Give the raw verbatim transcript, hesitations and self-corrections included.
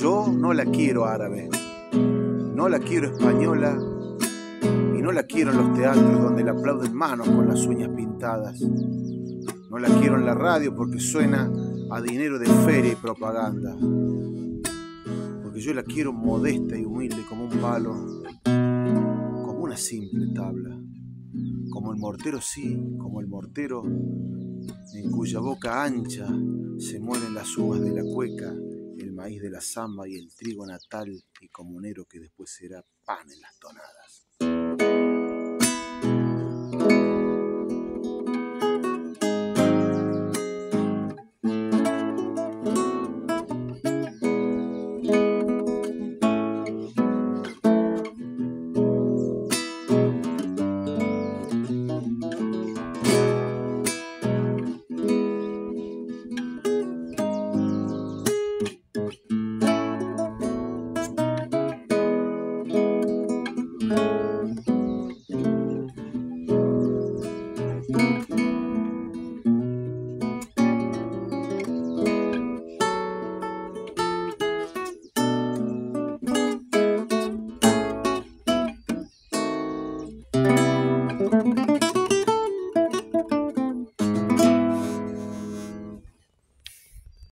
Yo no la quiero árabe, no la quiero española y no la quiero en los teatros donde la aplauden manos con las uñas pintadas. No la quiero en la radio porque suena a dinero de feria y propaganda. Porque yo la quiero modesta y humilde como un palo, como una simple tabla. Como el mortero, sí, como el mortero en cuya boca ancha se muelen las uvas de la cueca, el maíz de la zamba y el trigo natal y comunero que después será pan en las tonadas.